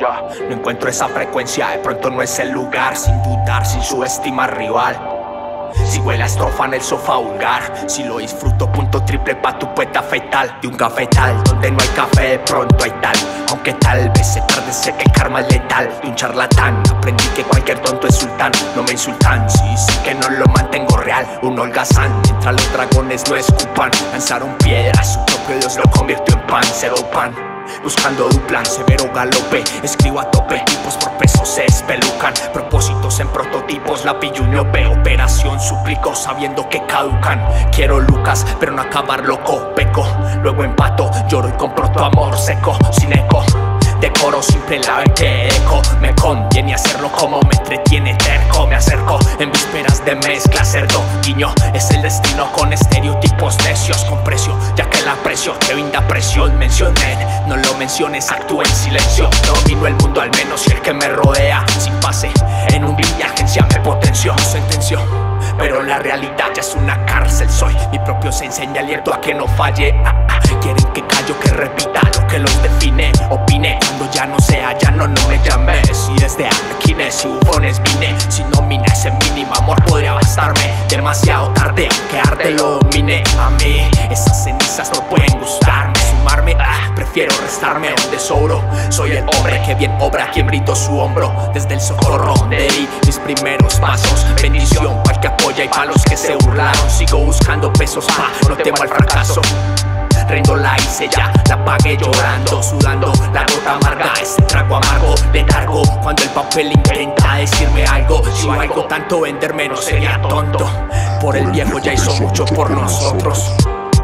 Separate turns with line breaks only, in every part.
No encuentro esa frecuencia, de pronto no es el lugar. Sin dudar, sin subestimar rival. Si huele a estrofa en el sofá vulgar, si lo disfruto punto triple pa' tu poeta fetal. De un cafetal donde no hay café, de pronto hay tal. Aunque tal vez se tarde, sé que el karma es letal. De un charlatán aprendí que cualquier tonto es sultán. No me insultan, sí que no lo mantengo real. Un holgazán, mientras los dragones lo escupan. Lanzaron piedras, su propio dios lo convirtió en pan. Cero pan, buscando duplan, severo galope. Escribo a tope, tipos por peso se espelucan. Propósitos en prototipos, la pillo y miope. Operación suplico sabiendo que caducan. Quiero lucas, pero no acabar loco. Peco, luego empato, lloro y compro tu amor seco. Sin eco, decoro simple la mente eco. Me conviene hacerlo como me entretiene terco. Me acerco en vísperas de mezcla cerdo. Guiño, es el destino con estereotipos necios. Con precio, ya que el aprecio te brinda presión. Mencionen, no lo menciones, actúe en silencio. Domino el mundo al menos si el que me rodea. Sin pase, en un viaje agencia me potenció. Sentenció, pero la realidad ya es una cárcel. Soy mi propio sensei, alerto a que no falle. Quieren que callo, que repita lo que los define. Opine cuando ya no sea, ya no me llames. Si desde arlequines y bufones vine, si nomina ese mínimo amor podría bastarme. Demasiado tarde, aunque arde lo domine. A mí esas cenizas no pueden gustarme. Sumarme, prefiero restarme donde sobro. Soy el hombre que bien obra, quien brindó su hombro. Desde el socorro donde di mis primeros pasos. Bendición para el que apoya y para los que se burlaron. Sigo buscando pesos, no temo al fracaso. Rindo la hice ya, la pagué llorando, sudando la gota amarga, ese trago amargo le largo. Cuando el papel intenta decirme algo, si valgo tanto venderme no sería tonto. Por el viejo ya hizo mucho por nosotros.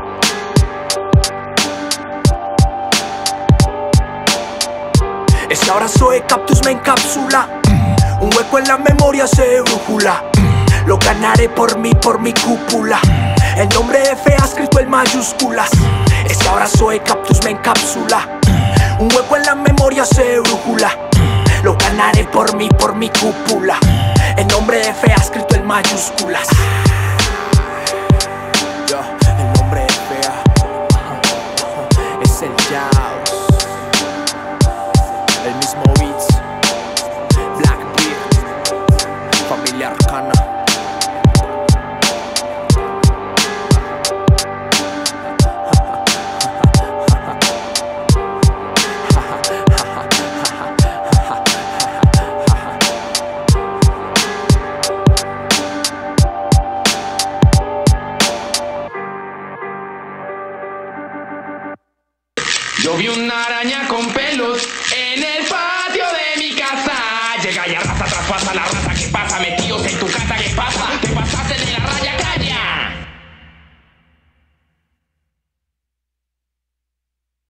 Ese abrazo de cactus me encapsula. Un hueco en la memoria se brújula. Lo ganaré por mi cúpula. El nombre de fe ha escrito en mayúsculas. Ese abrazo de cactus me encapsula. Un hueco en la memoria se brújula. Lo ganaré por mi cúpula. El nombre de fe ha escrito en mayúsculas. El nombre de fe es el Jaws. El mismo Beats, Blackbeard, Familia Arcana.
Yo vi una araña con pelos